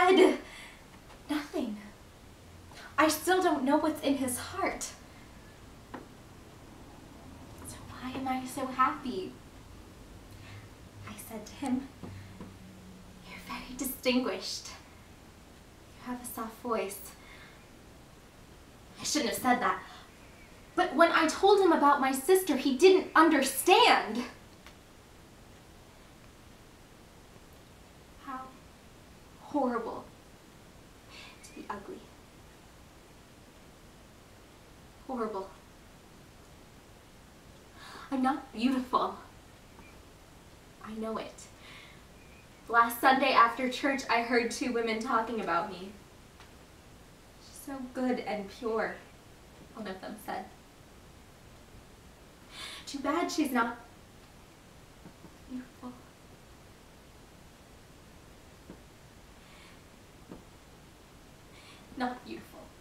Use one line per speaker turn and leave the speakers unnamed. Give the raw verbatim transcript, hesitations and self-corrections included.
said nothing. I still don't know what's in his heart. So why am I so happy? I said to him, "You're very distinguished. You have a soft voice." I shouldn't have said that. But when I told him about my sister, he didn't understand. How horrible to be ugly. Horrible. I'm not beautiful. I know it. Last Sunday after church, I heard two women talking about me. "She's so good and pure," one of them said. "Too bad she's not beautiful." Not beautiful.